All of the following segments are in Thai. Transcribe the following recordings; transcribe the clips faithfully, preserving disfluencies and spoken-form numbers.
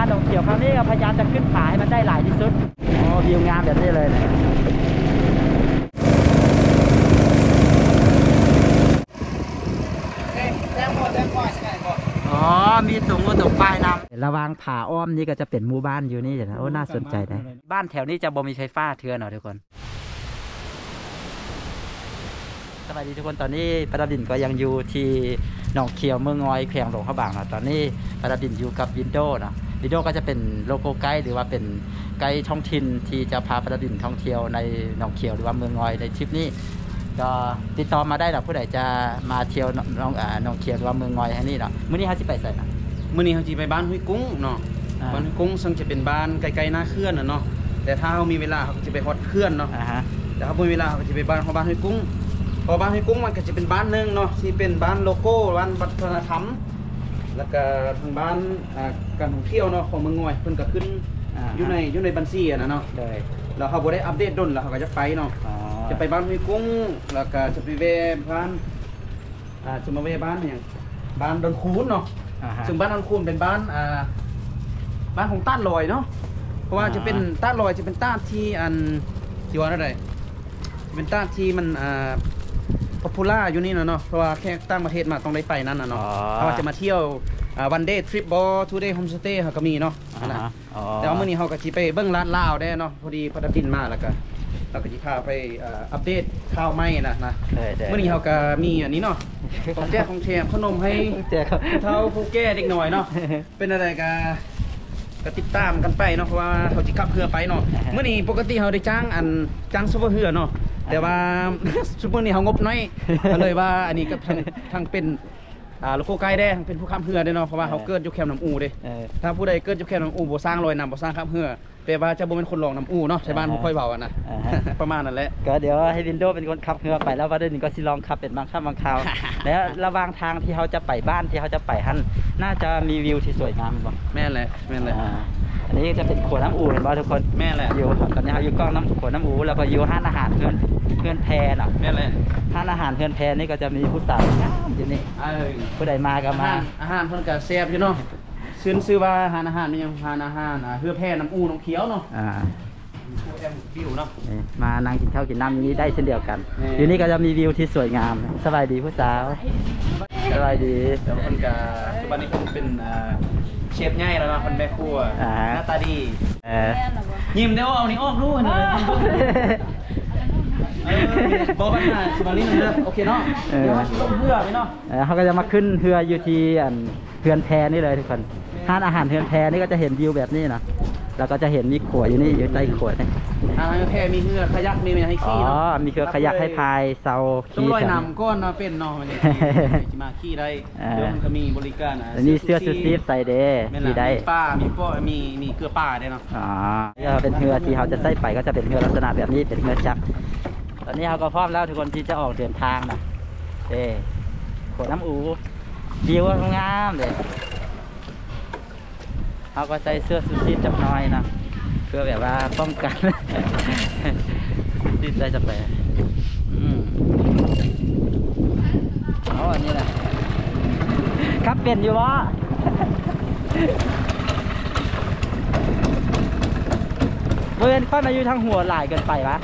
หนองเขียวครั้งนี้ก็พยายามจะขึ้นผาให้มันได้หลายที่สุดโอ้วิวงามแบบนี้เลยนะอ๋อมีตรงตรงป้ายนำระวางผาอ้อมนี่ก็จะเป็นหมู่บ้านอยู่นี่นะโอ้น่าสนใจนะบ้านแถวนี้จะบ่มีไฟฟ้าเถื่อนหน่อยทุกคนสวัสดีทุกคนตอนนี้ประดับดินก็ยังอยู่ที่หนองเขียวเมืองงอยแขวงหลวงพระบางนะตอนนี้ประดับดินอยู่กับวินโดว์นะวินโดว์ก็จะเป็นโลโก้ไกด์หรือว่าเป็นไกด์ท้องถิ่นที่จะพาประดับดินท่องเที่ยวในหนองเขียวหรือว่าเมืองงอยในทริปนี้ก็ติดต่อมาได้หรอกผู้ใดจะมาเที่ยวน้องอ่าหนองเขียวหรือว่าเมืองงอยแห่งนี้เนาะมื้อนี้เขาสิไปไสนะมื้อนี้เขาสิไปบ้านห้วยกุ้งเนาะบ้านห้วยกุ้งซึ่งจะเป็นบ้านไกลๆหน้าเขื่อนน่ะเนาะแต่ถ้าเขามีเวลาเขาก็จะไปฮอดเขื่อนเนาะแต่ถ้าบ่มีเวลาเขาก็จะไปบ้านของบ้านห้วยกุ้งพอบ้านห้วยกุ้งมันก็จะเป็นบ้านนึงเนาะที่เป็นบ้านโลโก้บ้านวัฒนธรรมแล้วก็ทางบ้านการท่องเที่ยวเนาะของเมืองงอยเพิ่นก็ขึ้นอยู่ในอยู่ในบัญชีอ่ะนะเนาะแล้วเขาบ่ได้อัปเดตดนแล้วเขาก็จะไปเนาะจะไปบ้านห้วยกุ้งแล้วก็จะไปแวะบ้านอ่าจะมาแวะบ้านอย่างบ้านดอนคูนเนาะซึ่งบ้านดอนคูนเป็นบ้านอ่าบ้านของต้านลอยเนาะเพราะว่าจะเป็นต้านลอยจะเป็นต้านที่อันที่ว่าอะไรเป็นต้านที่มันอ่าป๊อปปูล่าอยู่นี่นะเนาะเพราะว่าแค่ต่างประเทศมาต้องได้ไปนั่นนะเนาะเขาจะมาเที่ยววันเดย์ทริปบอทูเดย์โฮมสเตย์เขาก็มีเนาะแต่ว่าเมื่อนี้เขาก็จะไปเบิ้งร้านลาวได้เนาะพอดีพอดบินมาแล้วก็เราก็จะพาไปอัปเดตข่าวใหม่นะนะเมื่อนี้เขาก็มีอันนี้เนาะของแจกของแถมขนมให้เท่าผู้แก่เด็กหน่อยเนาะเป็นอะไรกันก็ติดตามกันไปเนาะเพราะว่าเขาจะขับเรือไปเนาะเมื่อนี้ปกติเขาได้จ้างอันจ้างซุปเปอร์เรือเนาะแต่ว่าซุปเปอร์นี่เขางบน้อยก็เลยว่าอันนี้ก็ทางทางเป็นโลโก้ไกด์ได้เป็นผู้ขับเรือได้เนาะเพราะว่าเขาเกิดอยู่แคมป์น้ำอูเด้ถ้าผู้ใดเกิดอยู่แคมป์น้ำอูบ่สร้างลอยน้ำบ่สร้างขับเรือแปลว่าจะบ่เป็นคนลองน้ำอูเนาะใช่บ้านเขาค่อยเบากันนะประมาณนั้นแหละก็เดี๋ยวให้วินโดว์เป็นคนขับเรือไปแล้ววันนี้ก็สิลองขับเป็นบางครั้งบางคราวแล้วระหว่างทางที่เขาจะไปบ้านที่เขาจะไปฮั่นน่าจะมีวิวที่สวยงามบ่แม่นเลยแม่นเลยอันนี้จะเป็นขวดน้ำอูเห็นป่ะทุกคนแม่แหละอยู่ตอนนี้เขาอยู่กล้องน้ำขวดน้ำอูแล้วก็อยู่ห้านอาหารเพื่อนเพื่อนแพรน่ะแม่เลยห้านอาหารเพื่อนแพรนี่ก็จะมีผู้สาวอยู่นี่ผู้ใดมาก็มาอาหารเพื่อนกับแซ่บอยู่เนาะซื้อซื้อว่าอาหารอาหารมันยังอาหารอาหารเพื่อแพรน้ำอูน้ำเขียวเนาะอ่าแอมวิวเนาะมานั่งกินข้าวกินน้ำอยู่นี่ได้เช่นเดียวกันอยู่นี่ก็จะมีวิวที่สวยงามสบายดีผู้สาวสบายดีแล้วคนกับปัจจุบันนี้คนเป็นเชฟง่ายแล้วนะคนแม่ครัวหน้าตาดียิ้มเดี๋ยวเอานี่ออกด้วยนะบอกปัญหาสมาลีนึงนะโอเคเนาะเดี๋ยวลงเรือไปเนาะเขาก็จะมาขึ้นเรืออยู่ที่เฮือนแพนี่เลยทุกคนทานอาหารเฮือนแพนี่ก็จะเห็นวิวแบบนี้นะแล้วก็จะเห็นมีขวดอยู่นี่อยู่ใต้ขวดนี่อาหารแพมีเรือขยักมีมีให้ขี่เนาะอ๋อมีเรือขยักให้พายเซาขี่ต้องลอยน้ำก้อนนะเป็นเนาะมันจะมาขี่ได้เดี๋ยวมันก็มีบริการอ่ะนี่เสื้อซูซีฟใส่เดย์ขี่ได้ป้ามีป้อมีมีเกลือป้าได้เนาะอ๋อนี่เป็นเรือที่เขาจะใส่ไปก็จะเป็นเรือลักษณะแบบนี้เป็นเรือจักรตอนนี้เขาก็พร้อมแล้วทุกคนที่จะออกเดินทางนะเอ้ขวดน้ำอูวิวงามเลยเขาก็ใส่เสื้อซูซีฟจับน้อยนะเพื่อแบบว่าป้องกันซูซีฟได้จับไปอืมอ๋ออันนี้แหละครับเป็นอยู่วะเพื่อนค่อยมาอยู่ทางหัวหลายเกินไปวะ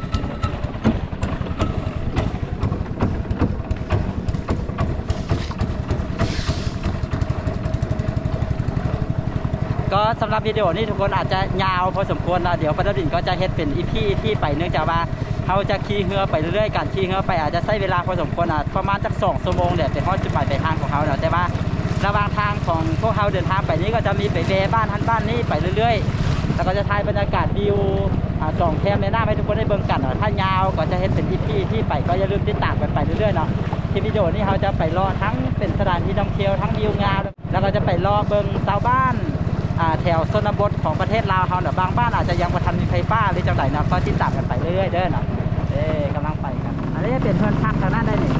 ก็สำหรับวิดีโอนี้ทุกคนอาจจะยาวพอสมควรนะเดี๋ยวปฐดินก็จะเฮ็ดเป็นอีพีที่ไปเนื่องจากว่าเขาจะขี่เรือไปเรื่อยๆการขี่เรือไปอาจจะใช้เวลาพอสมควรอ่ะประมาณสักสองชั่วโมงเดี๋ยวไปฮอดจุดหมายปลายทางของเขาเนาะแต่ว่าระหว่างทางของพวกเขาเดินทางไปนี้ก็จะมีไปแวะบ้านทันบ้านนี้ไปเรื่อยๆแล้วก็จะถ่ายบรรยากาศวิวสองแคมในหน้าให้ทุกคนได้เบิ่งกันเนาะถ้ายาวก็จะเฮ็ดเป็นอีพีที่ไปก็อย่าลืมติดตามกันไปเรื่อยๆเนาะที่วิดีโอนี้เขาจะไปรอทั้งเป็นสถานที่ท่องเที่ยวทั้งวิวงามแล้วก็จะไปรอเบิ่งชาวบ้านแถวชนบทของประเทศลาวเขาเนาะบางบ้านอาจจะยังบ่ทันมีไฟฟ้าหรือจังไดเนาะก็ติดตามกันไปเรื่อยๆเด้อเนาะเอ้กำลังไปกันอันนี้จะเป็นเพื่อนพักทางนั้นได้นี่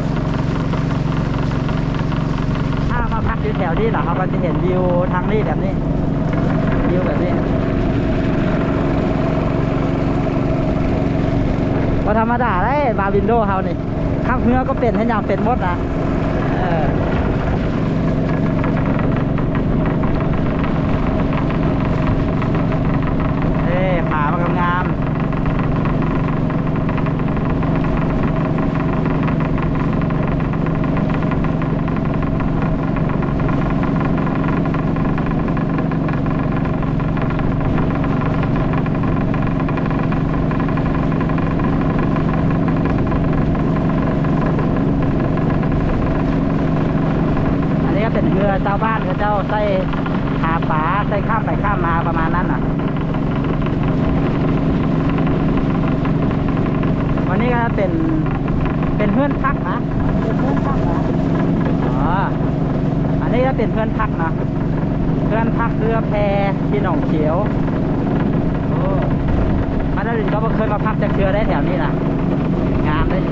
ถ้ามาพักอยู่แถวนี้เนาะเขาก็จะเห็นวิวทางนี้แบบนี้วิวแบบนี้พอธรรมดาได้มาวินโดว์เขานี่ขับเรือก็เป็นให้ยังเป็นหมดนะเออเจ้าใส่หาปลาใส่ข้ามไปข้ามมาประมาณนั้นอ่ะวันนี้ก็เป็นเป็นเพื่อนพักนะเป็นเพื่อนพักนะอ๋ออันนี้ก็เป็นเพื่อนพักนะเพื่อนพักเรือแพที่หนองเขียวโอ้มาดารินก็เคยมาพักจากเรือได้แถวนี้นะงามเลย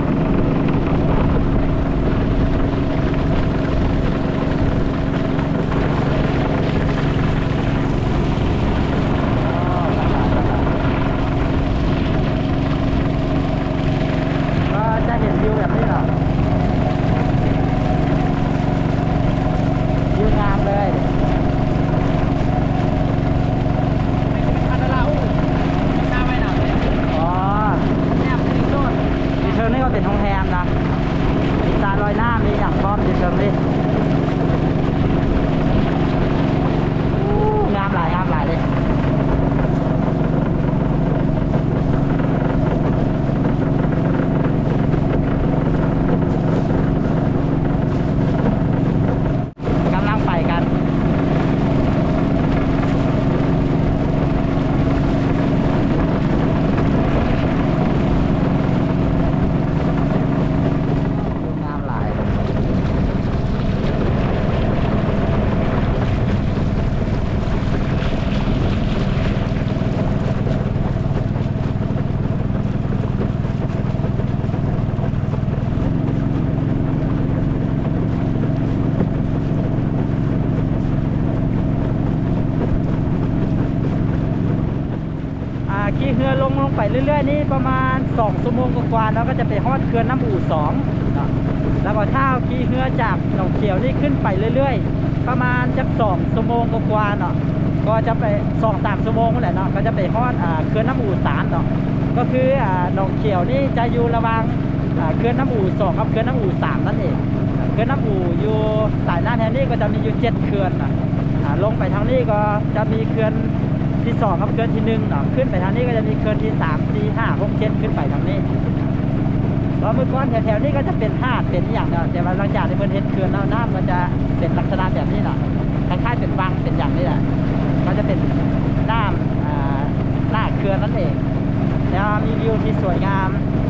ขี่เรือลงลงไปเรื่อยๆนี่ประมาณสองชั่วโมงกว่าๆแล้วก็จะไปฮอดเขื่อนน้ำอู่สองแล้วก็ถ้าขี่เรือจากหนองเขียวนี่ขึ้นไปเรื่อยๆประมาณจะสองชั่วโมงกว่าๆเนาะก็จะไปสองสามชั่วโมงนั่นแหละเนาะก็จะไปฮอดเขื่อนน้ำอู่สามเนาะก็คือหนองเขียวนี่จะอยู่ระหว่างเขื่อนน้ำอู่สองกับเขื่อนน้ำอู่สามนั่นเองเขื่อนน้ำอู่อยู่สายน้ำแถวนี้ก็จะมีอยู่เจ็ดเขื่อนนะลงไปทางนี้ก็จะมีเขื่อนที่สองครับเขื่อนที่หนึ่งเนาะขึ้นไปทางนี้ก็จะมีเขื่อนที่สามสี่ห้าหกเจ็ดขึ้นไปทางนี้แล้วเมื่อก่อนแถวๆนี้ก็จะเป็นหาดเป็นอย่างเนาะแต่ว่าหลังจากที่เพิ่นเห็นเขื่อนแล้วน้ำก็จะเป็นลักษณะแบบนี้เนาะคล้ายๆเป็นวังเป็นอย่างนี้แหละก็จะเป็นน้ำหน้าเขื่อนนั่นเองแล้วมีวิวที่สวยงาม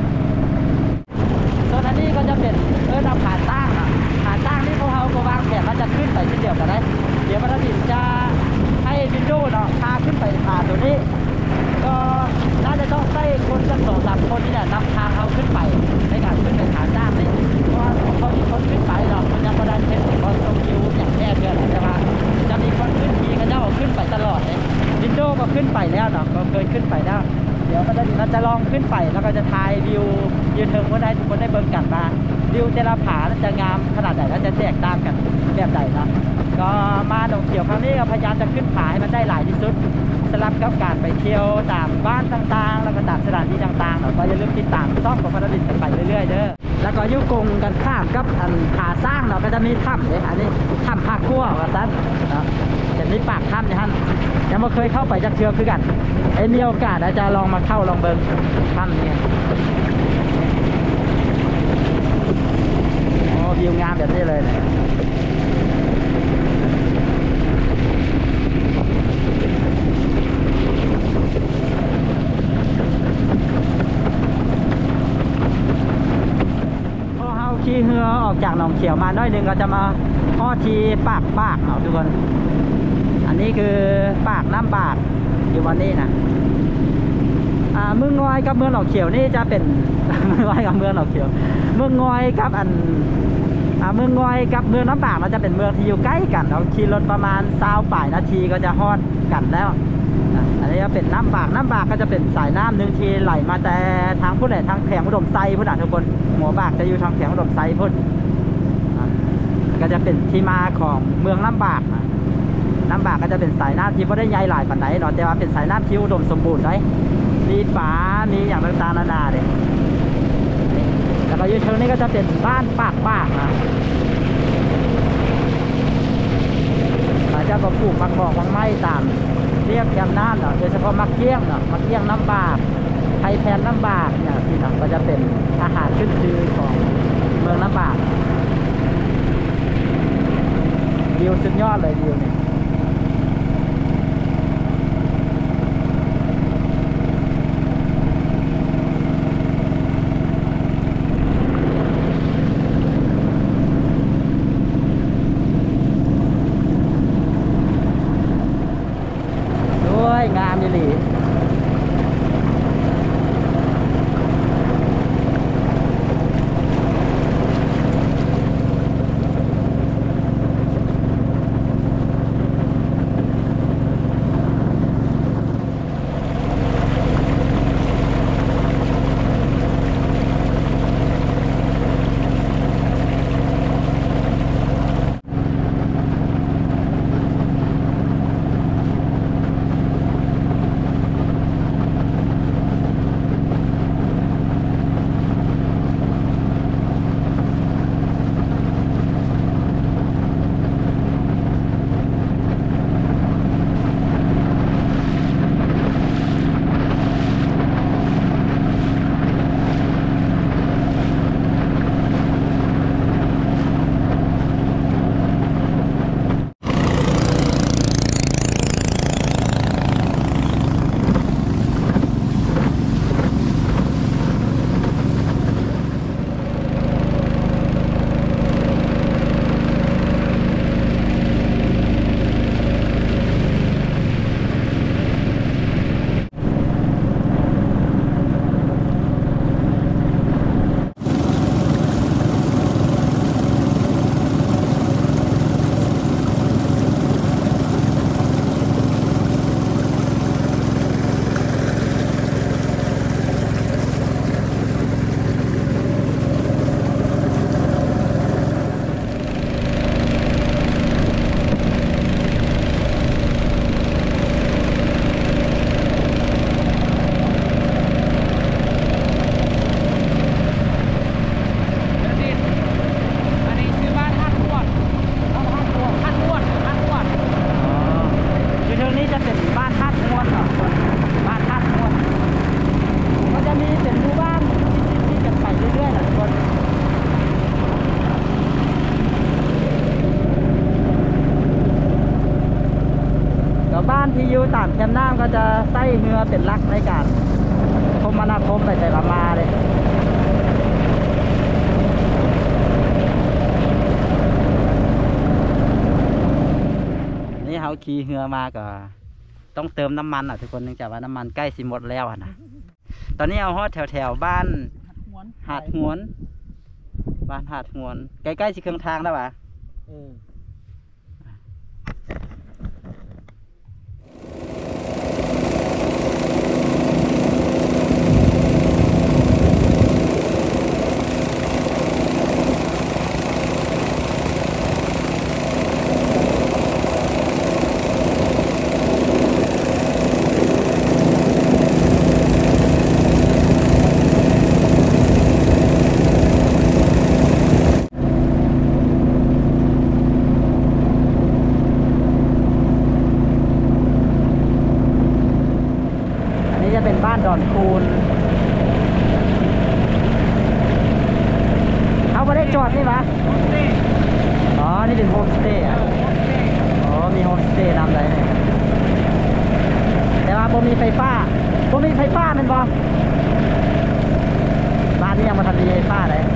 ส่วนอันนี้ก็จะเป็นเออผาตั้งอ่ะผาตั้งนี่พวกเขาก็วางแผนว่าจะขึ้นไปเช่นเดียวกันได้เดี๋ยวพระดินจะให้วินโดว์เนาะพาขึ้นไปผาตัวนี้ก็น่าจะต้องใช้คนสักสองสามคนนี่แหละนำทางเขาขึ้นไปในการขึ้นไปผาตั้งนี่เพราะว่าเขามีคนขึ้นไปเนาะมันยังไม่ได้เช็คก็ต้องคิวอย่างแน่เกินใช่ไหมจะมีคนขึ้นทีก็จะเอาขึ้นไปตลอดเลยวินโดว์ก็ขึ้นไปแล้วเนาะก็เคยขึ้นไปแล้วเดี๋ยวมันจะเราจะลองขึ้นไปแล้วก็จะถ่ายวิวยืนเทิงก็ได้ทุกคนได้เบิ่งกันมาวิวแต่ละผาจะงามขนาดไหนแล้วจะแตกต่างกันแบบไหนนะก็มาหนองเขียวครั้งนี้ก็พยายามจะขึ้นผาให้มันได้หลายที่สุดสลับกับการไปเที่ยวตามบ้านต่างๆแล้วก็ตามสถานที่ต่างๆก็อย่าลืมติดตามช่องของพระดิษฐ์กันไปเรื่อยๆเด้อแล้วก็ยุ่งกงกันข้ามกับอันผาสร้างเราก็จะมีถ้ำเลยอันนี้ถ้ำภาคขั้วว่าซั่นนะจะมีปากถ้ำเนี่ยท่านยังไม่เคยเข้าไปจากเชือกคือกันไอ้มีโอกาสอาจจะลองมาเข้าลองเบิ่งถ้ำเนี่ยโอ้วิวงามแบบนี้เลยนะพอเฮาขี่เรือออกจากหนองเขียวมาน้อยนึงก็จะมาฮอดที่ปากปากเนาะทุกคนอันนี้คือปากน้ำปากอยู่วันนี้นะอ่าเมืองงอยกับเมืองหนองเขียวนี่จะเป็น เมืองงอยกับเมืองหนองเขียวเมืองงอยกับอันอ่าเมืองงอยกับเมืองน้ำปากเราจะเป็นเมืองที่อยู่ใกล้กันเราขี่รถประมาณสามป่ายนาทีก็จะฮอดกันแล้วอันนี้จะเป็นน้ำปากน้ำปากก็จะเป็นสายน้ำหนึ่งที่ไหลมาแต่ทางพุ่นไหนทางแขวงอุดมไซพุ่นอ่ะทุกคนหัวปากจะอยู่ทางแขวงอุดมไซพุ่นก็จะเป็นที่มาของเมืองน้ำปากน้ำบากก็จะเป็นสายน้ำที่ไม่ได้ใหญ่หลายปันไหนหรอกแต่ว่าเป็นสายน้ำที่อุดมสมบูรณ์ได้มีป่ามีอย่างต่างๆนานาเลยแล้วก็ยูเทิงนี้ก็จะเป็นบ้านปากปากนะอาจจะปลูกมักบอกมักไม้ตามเรียกแคมน้ำเนาะโดยเฉพาะมักเกี้ยงเนาะมักเกี้ยงน้ำบากไทยแพนน้ำบากเนี่ยที่นั่นก็จะเป็นอาหารขึ้นชื่อของเมืองน้ำบากววิวสุดยอดเลยวิวนี่ด้วยงามดีหลีที่อยู่ตามแคมป์น้ำก็จะใส่เรือเป็นหลักในการคมนาคมไปแต่ละมาเลยนี่เขาขี่เรือมาก็ต้องเติมน้ำมันอ่ะทุกคนเนื่องจากว่าน้ำมันใกล้สิหมดแล้วนะตอนนี้เอาฮอดแถวแถวบ้านหาดหวนบ้านหาดหวนใกล้ๆสิเครื่องทางแล้วปะดอนคูนเขาไม่ได้จอดนี่ปะอ๋อนี่เป็นโฮมสเตย์อ่ะอ๋อมีโฮมสเตย์นำเลยแต่ว่าบ่มีไฟฟ้าบ่มีไฟฟ้าเป็นบ่บ้านนี้ยังมาทำดีไฟฟ้าเลย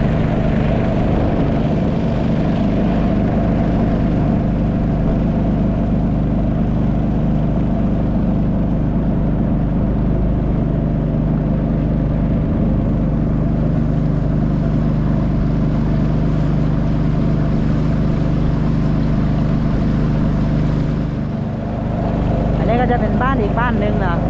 ก็จะเป็นบ้านอีกบ้านหนึ่งนะ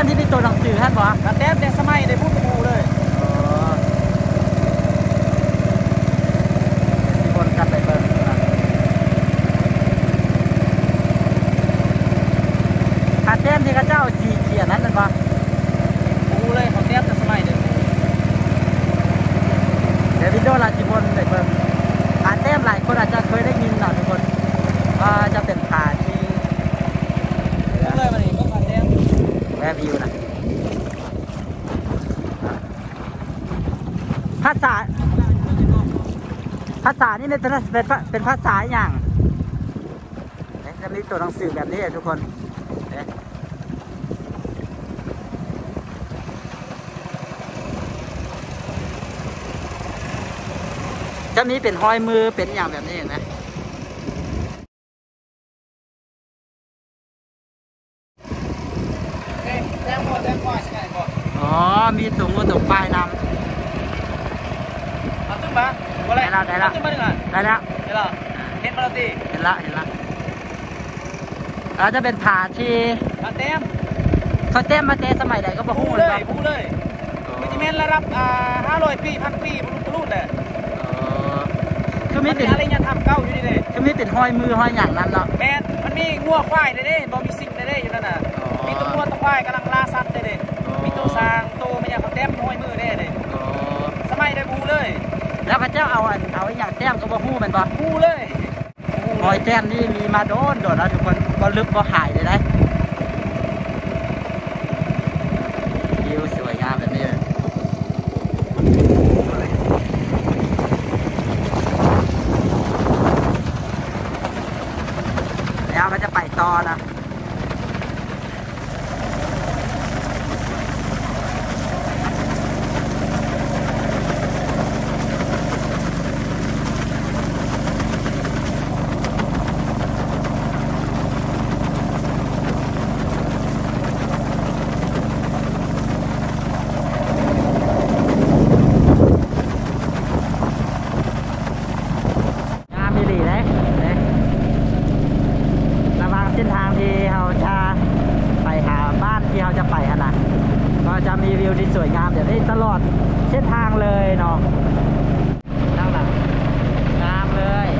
ที่เป็นตัวหนังสือท่านบอกกระแตมแต่สมัยได้พูดกับหมู่เลยมีคนกันไปเบิ่งขาเต้มที่ข้าเจ้าสีเขียนนั้นเป็นปะหมู่เลยเขาแตมแต่สมัยเด้เดี๋ยววิดีโอลาจิบนไปเบิ่งขาเต้มหลายคนอาจจะเคยได้ยินหน่อยทุกคนว่าจะเป็นขาที่เลยมันนี่ก็ขาแตมแวร์วิวนะภาษาภาษานี่เป็นเป็นเป็นภาษาอย่างจะมีตัวหนังสือแบบนี้ทุกคนจะมีเป็นห้อยมือเป็นอย่างแบบนี้เห็นไหมอ๋อมีถุงมือถุงปลายนำเอาตึ้งมาได้แล้วได้แล้วได้แล้วได้แล้วเห็นมาแล้วดิเห็นละเห็นละแล้วจะเป็นผ่าที่ขาแตมเขาเต้มมาเต้สมัยใดก็บ่พูฮู้เลยครับพูเลยมิจิเมนระดับอ่าห้าร้อยปีพันปีมันรูดเลยคือมีมันเป็มีนอะไรยังทำเก้าอยู่นี่เลยคือมีเป็นห้อยมือห้อยอย่างนั้นเนาะแมนมันมีงัวควายเลยเด้บอมีสิ่งเลยเด้อยู่นั่นน่ะมีตัวงัวตัวควายกำลังล่าสัตว์เลยเด้มีตัวสร้างตัวมันยังเขาแต้มห้อยมือเด้เลยสมัยได้พูเลยแล้วพระเจ้าเอาอันเอาอย่างแต้มก็บ่ฮู้แม่นบ่พูเลยหอยแต้มนี่มีมาโดนโดดแล้วทุกคนบ่ลึกบ่หายเลยนะวิวสวยงามแบบนี้เลยแล้วมันจะไปต่อนะเส้นทางที่เราจะไปหาบ้านที่เราจะไปฮะนะก็จะมีวิวที่สวยงามแบบนี้ตลอดเส้นทางเลยเนาะนั่งหลังงามเลย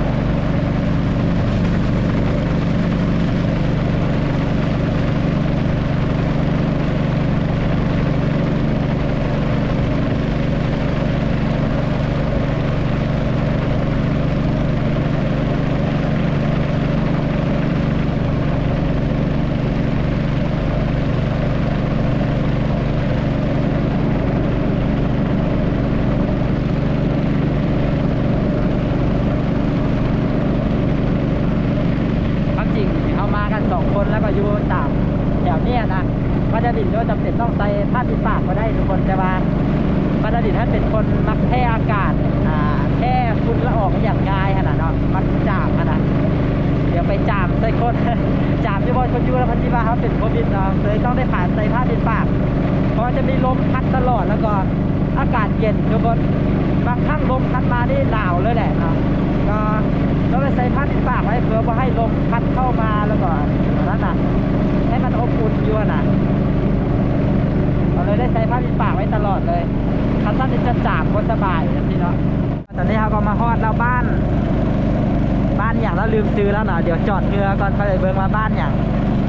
สองคนแล้วก็อยู่ตามแถวนี้นะพระดาดินก็จำเป็นต้องใส่ผ้าปิดปากก็ได้ทุกคนแต่ว่าพระดาดินท่านเป็นคนมักแพ้อากาศอ่าแพ้ฝุ่นละออกอย่างง่ายขนาดเนาะมันจามขนาดเดี๋ยวไปจามใส่คน จามที่บอลคนอยู่แล้วพันธิบาเขาเป็นโควิดเนาะเลยต้องได้ผ่านใส่ผ้าปิดปากเพราะจะมีลมพัดตลอดแล้วก็อากาศเย็นทุกคนบางครั้งลมพัดมาได้หนาวเลยแหละเนาะก็ต้องไปใส่ผ้าปิดปากไว้เพื่อว่าให้ลมพัดเข้ามาแล้วก็นั่นน่ะให้มันอบอุ่นอยู่น่ะเราเลยได้ใส่ผ้าปิดปากไว้ตลอดเลยคันท่านจะจามก็สบายนะพี่เนาะตอนนี้เราก็มาฮอดแล้วบ้านบ้านอย่างเราลืมซื้อแล้วเนาะเดี๋ยวจอดเรือก่อนค่อยไปเบิ่งว่าบ้านอย่าง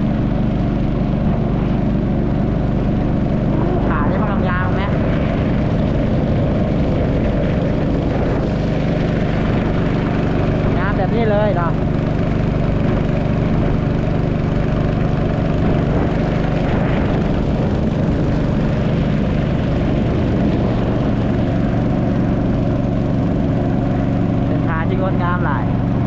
ขาได้มากำยาวไหมแบบนี้เลยเนาะเป็นทางที่งดงามหลาย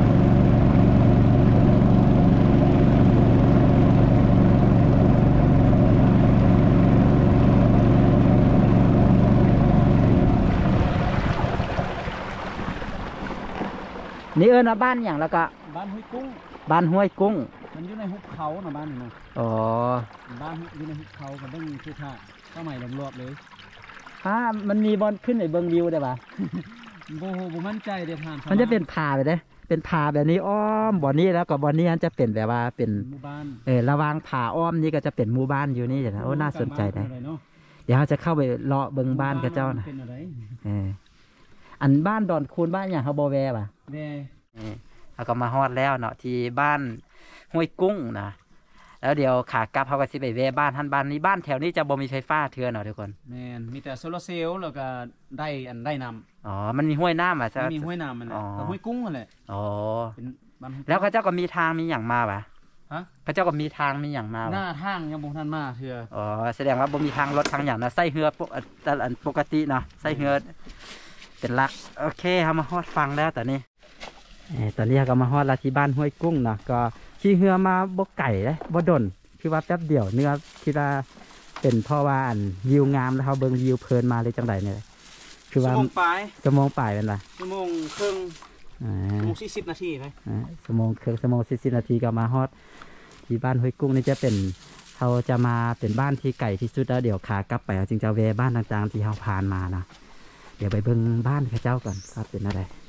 นี่เอิ้นว่าบ้านอย่างแล้วก็บ้านห้วยกุ้งบ้านห้วยกุ้งมันอยู่ในหุบเขาเนาะบ้านนี่เนาะอ๋อบ้านอยู่ในหุบเขากับเบิ้งคือท่าเข้าใหม่ลำรอบเลยอ่ามันมีบอลขึ้นในเบิ้งวิวได้ปะโบโหโบมั่นใจเดี๋ยวทานมันจะเป็นผาไปเด้เป็นผาแบบนี้อ้อมบ่อนี้แล้วก็บ่อนี้จะเป็นแบบว่าเป็นหมู่บ้านเออระหวางผาอ้อมนี่ก็จะเป็นหมู่บ้านอยู่นี่นะโอ้น่าสนใจนะเดี๋ยวเราจะเข้าไปเลาะเบิ่งบ้านกับเจ้านะเอออันบ้านดอนคูนบ้านอย่างเขาบ่แวป่ะแม่เราก็มาฮอดแล้วเนาะที่บ้านห้วยกุ้งนะแล้วเดี๋ยวขากลับเขาก็สิไปแวะบ้านท่านบ้านนี้บ้านแถวนี้จะบ่มีไฟฟ้าเทื่อเนาะทุกคนแม่นมีแต่โซลาร์เซลล์แล้วก็ได้อันได้น้ำอ๋อมันมีห้วยน้ำอ่ะใช่มีห้วยน้ำมันแหละอ๋อกับห้วยกุ้งนั่นแหละอ๋อเป็นบ้านห้ยกุ้งแล้วเขาเจ้าก็มีทางมีอย่างมาป่ะฮะเขาเจ้าก็มีทางมีอย่างมาหป่ะน้าทางยังบ่ทันมาเถื่ออ๋อแสดงว่าบ่มีทางรถทางอย่างนะใส่เรือปกแต่อันปกติเนาะใส่เรือเป็นหลักโอเคเขามาฮอดฟังแล้วตอนนี้เอ่อตอนนี้ก็มาฮอดแล้วที่บ้านห้วยกุ้งเนาะก็ขี่เรือมาบ่ไก่เลยบ่ดนคือว่าแป๊บเดียวเนื้อคิดว่าเป็นเพราะว่าอันวิวงามแล้วเขาเบิ่งวิวเพลินมาเลยจังไดเนี่ยคือชั่ว่าวโมงปลายสมองป่ายเป็นไรชั่วโมงครึ่งอ่าชั่วโมงสี่สิบนาทีไปอ่าสมองเครื่องสมองสี่สิบนาทีก็มาฮอดที่บ้านห้วยกุ้งนี่จะเป็นเขาจะมาเป็นบ้านที่ไก่ที่สุดแล้วเดี๋ยวขากลับไปเขาจึงจะแวะบ้านต่างๆที่เขาผ่านมานะเดี๋ยวไปเบิ่งบ้านเขาเจ้าก่อนครับเป็นอะไร